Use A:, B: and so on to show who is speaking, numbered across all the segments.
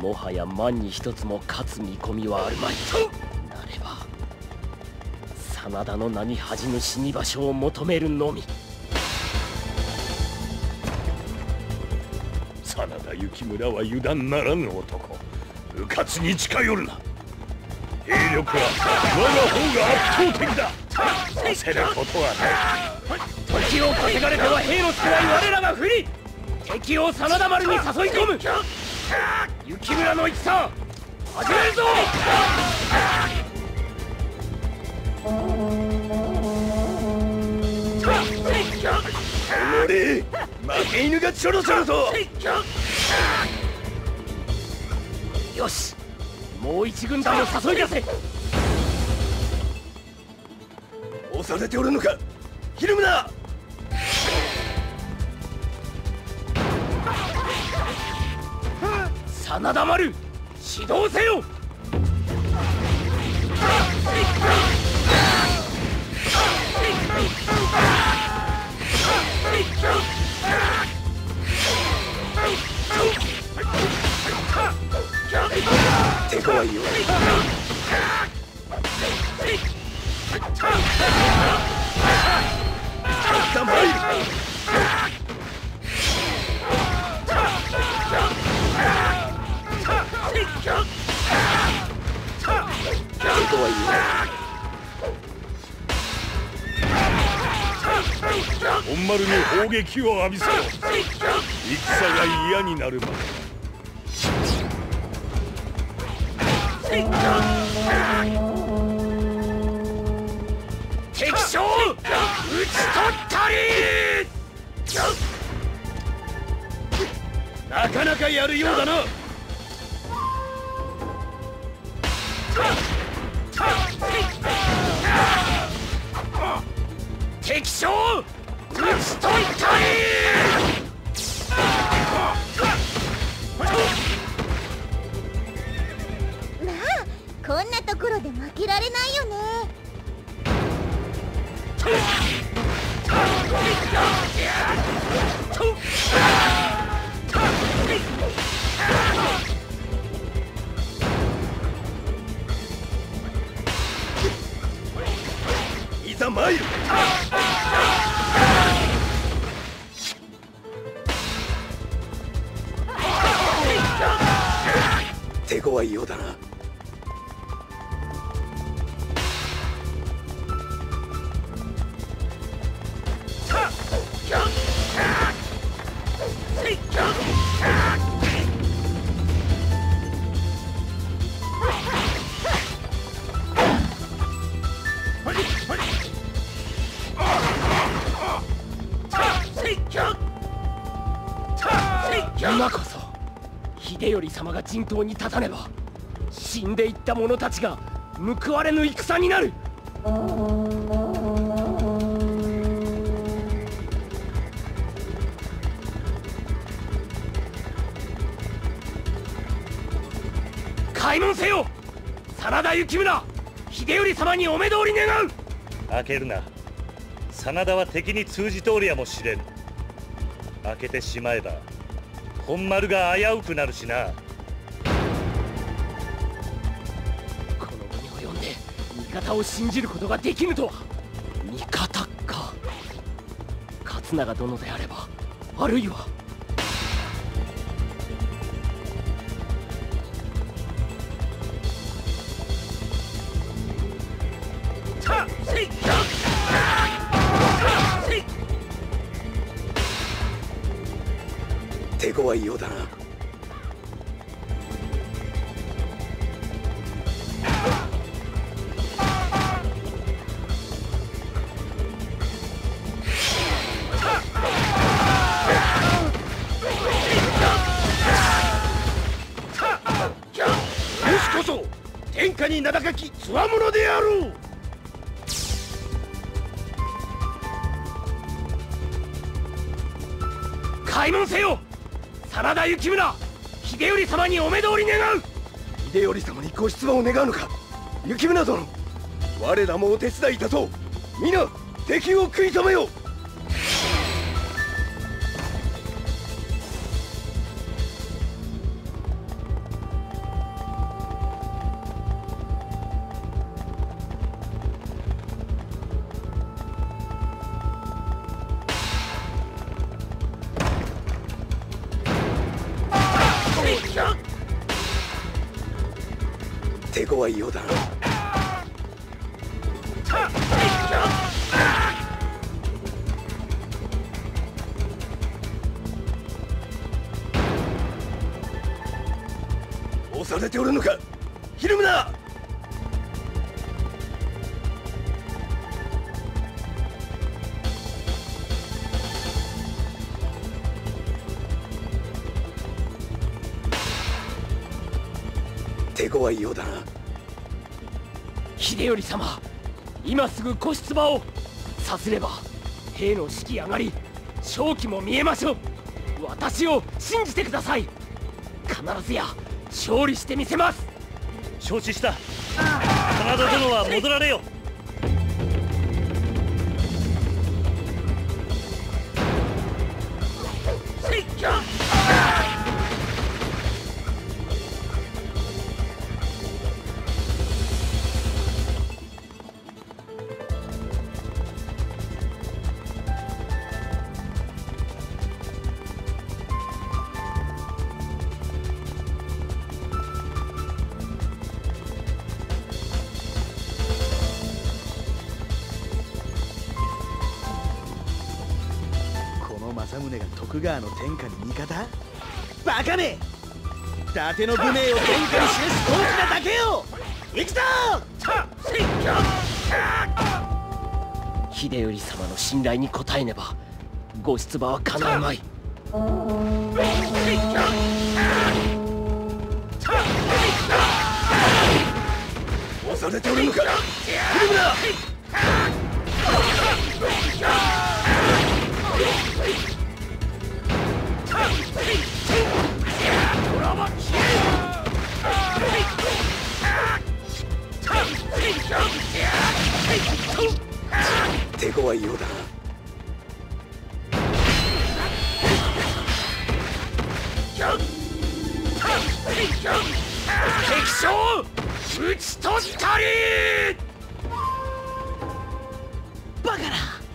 A: もはや万に一つも勝つ見込みはあるまい。なれば真田の名に恥じぬ死に場所を求めるのみ。
B: 真田幸村は油断ならぬ男。迂闊に近寄るな。兵力は我が方が圧倒的だ。させることはない。
A: 時を稼がれては兵の少ない我らが不利。敵を真田丸に誘い込む。幸村の戦始めるぞ。
B: おれ負け犬がちょろちょろと。
A: よし、もう一軍団を誘い出せ。
B: 押されておるのか、ひるむな。
A: 真田丸、指導せよ。
B: 手強いよ。頑張れ。本丸に砲撃を浴びせろ。戦が嫌になるまで。
A: 敵将討ち取ったり。
B: なかなかやるようだな。
A: 敵将討ち取ったり。
C: まあこんなところで負けられないよね。
B: いざ参る。手強いようだな。
A: 今こそ秀頼様が陣頭に立たねば死んでいった者たちが報われぬ戦になる。開門せよ。真田幸村、秀頼様にお目通り願う。
D: 開けるな。真田は敵に通じておるやもしれん。開けてしまえば本丸が危うくなるしな。
A: この期に及んで味方を信じることができぬとは。味方か。勝長殿であれば、あるいは
B: 手強いようだな。武士こそ天下に名高きつわものであろう。
A: 開門せよ。真田幸村、秀頼様にお目通り願う。
B: 秀頼様にご出馬を願うのか。幸村殿、我らもお手伝いいたそう。皆敵を食い止めよう。
E: 手強いようだな。押されておるのか、ひるむな。手強いようだな。
A: 秀頼様、今すぐ小出馬を。さすれば兵の士気上がり、勝機も見えましょう。私を信じてください。必ずや勝利してみせます。
D: 承知した。真田殿は戻られよ。
E: 政宗が徳川の天下に味方？バカめ！伊達の武名を天下に示す大きなだけよ。行くぞ！
A: 秀頼様の信頼に応えねばご出馬は叶うまい。
E: 押されておるのか、ひるむな。手強いようだな。
A: 敵将討ち取ったり。バカな。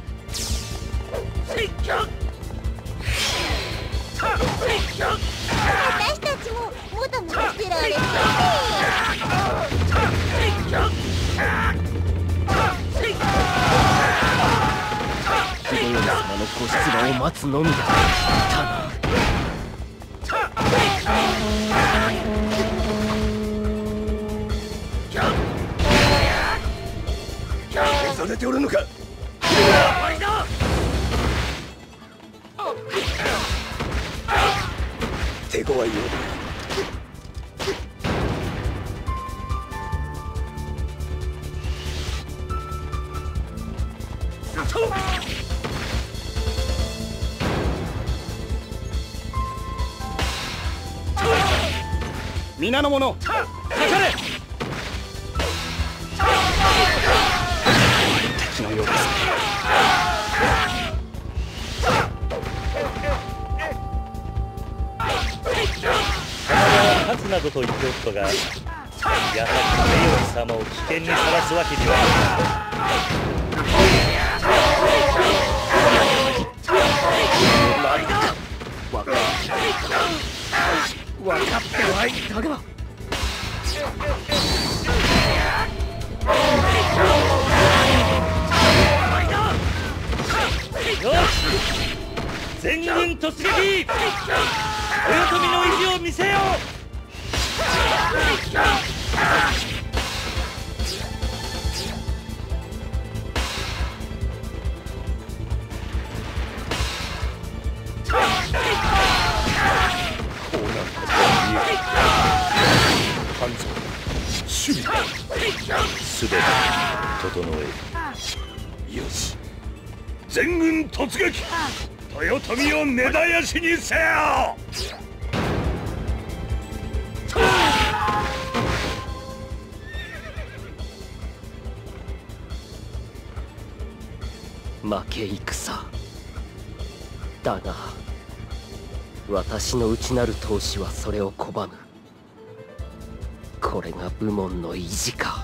C: 私たちも元の捨てられて
A: 秀頼様のご出馬を待つのみだ。頼む。
E: 押されておるのか。
A: 終わりだ。
E: 手強いようだな。
A: 皆の者、かかれ。
E: 敵のようですね。
D: 勝つなどと言っておったが、やはり秀頼様を危険にさらすわけにはいか
A: 分かってはいたが。
D: よし、全軍突撃。豊臣の意地を見せよう。
B: 半蔵、守備すべて整える。よし、全軍突撃。豊臣を根絶やしにせよ。
A: 負け戦だが、私の内なる闘志はそれを拒む。これが武門の意地か。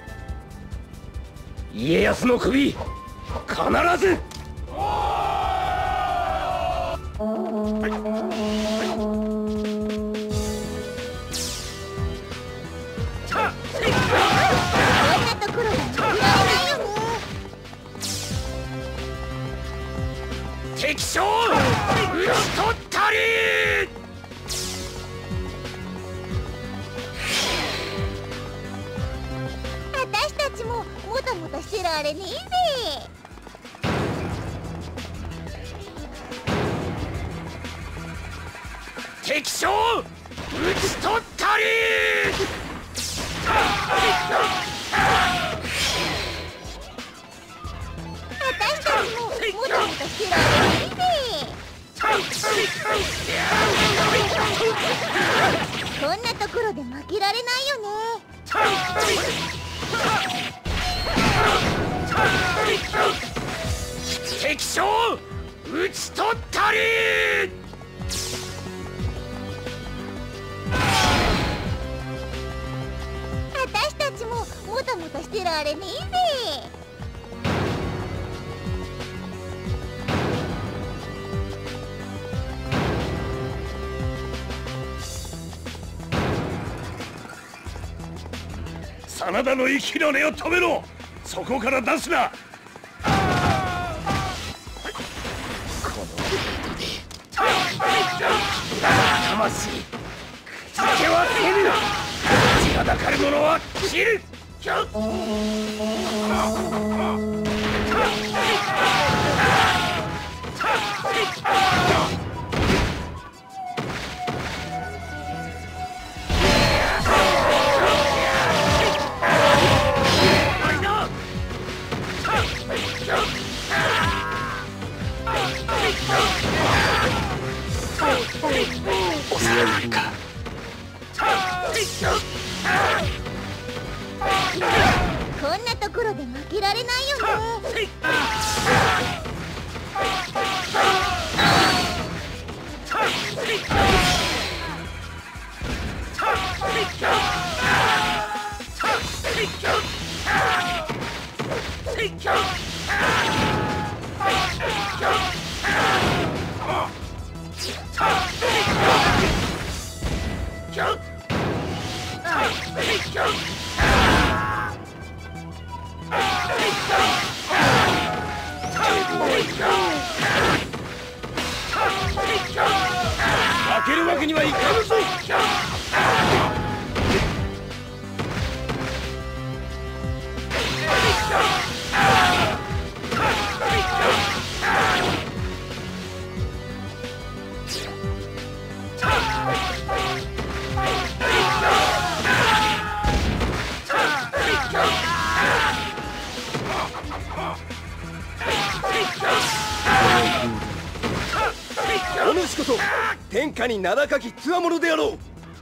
A: 家康の首必ず。 討ち取ったり。
C: 私たちももたもたしてられねえぜ。
A: 敵将討ち取ったり。
C: 私たちももたもたしてられねえぜ。こんなところで負けられないよね。
A: 敵将討ち取ったり。
C: 私たちももたもたしてられねえぜ。
B: 真田の息の根を止めろ。そこから出すな。
A: 魂くじけはせぬ。立ちはだかる者は斬る。
C: こんなところで負けられないよね。
A: 負けるわけにはいかぬぞ。お主こそ天下に名高き強者であろう。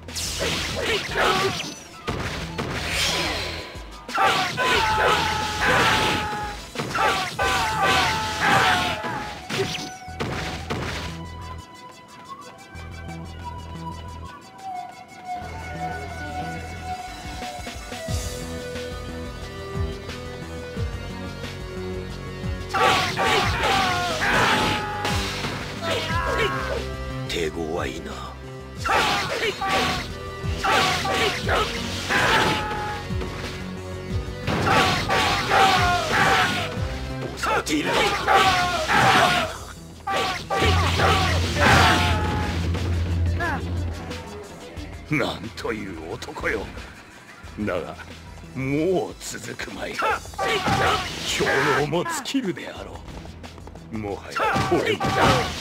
A: 手強いな。恐れている
B: のか。なんという男よ。だがもう続くまい。兵糧も尽きるであろう。もはやこれだ。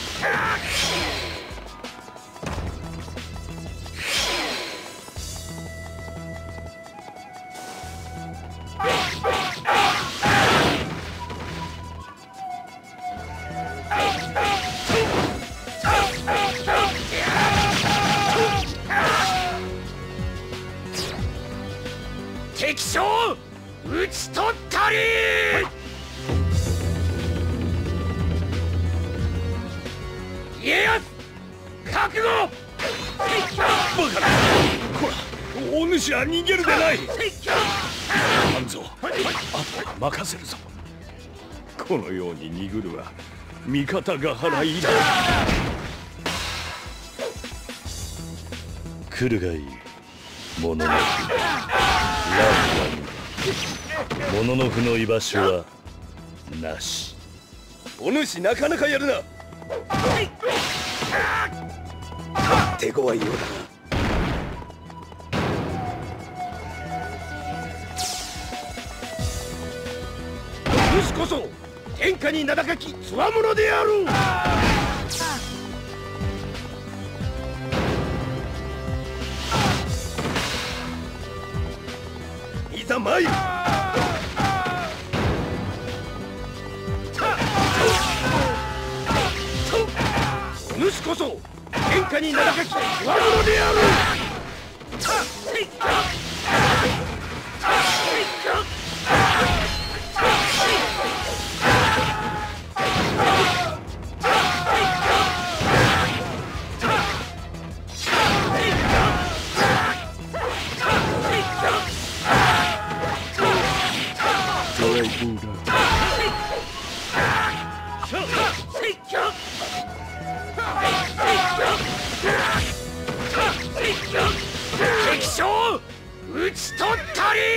A: 敵将討ち取ったり。家康覚悟。
B: バカな。こら、お主は逃げるでない。半蔵、あとは任せるぞ。このように逃ぐるは味方が払いだ。
D: 来るがいい。もののふもののふの居場所はなし。
A: お主なかなかやるな。
B: 手強いようだな。主こそ天下に名高きつわものである。いざ参る。お主こそ天下に名高きつわものである。敵将討ち取ったり。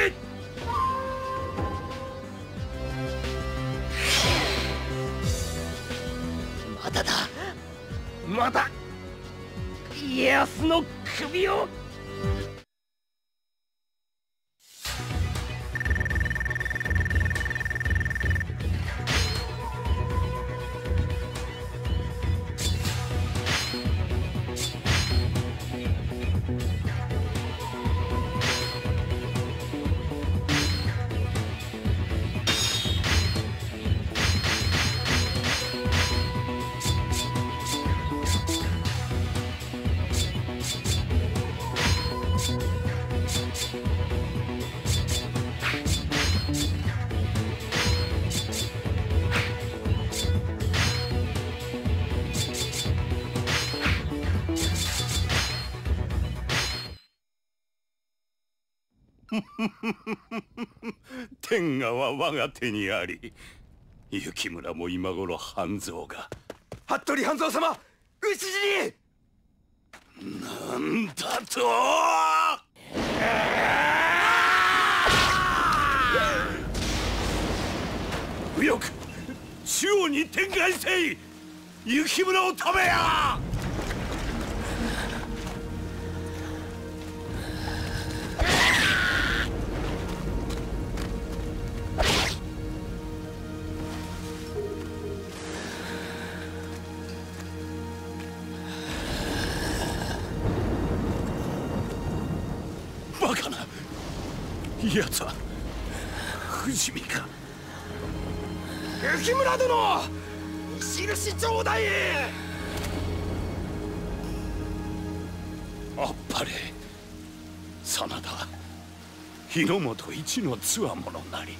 B: まだだ、まだ家康の首を。
F: 天下は我が手にあり、雪村も今頃半蔵が。
B: 服部半蔵様、討ち死に。
F: なんだと。
B: 右翼、中央に展開せい。雪村を止めや。
F: バカな奴は不死身か。
B: 雪村殿、印ちょうだい。
F: あっぱれ真田、日の本一のつわものなり。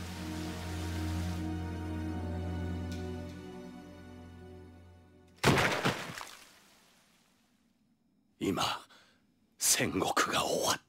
F: 今戦国が終わった。